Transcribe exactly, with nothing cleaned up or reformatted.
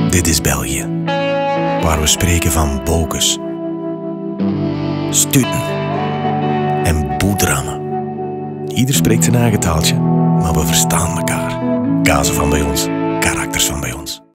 Dit is België, waar we spreken van bokes, stuten en boedrammen. Ieder spreekt zijn eigen taaltje, maar we verstaan elkaar. Kazen van bij ons.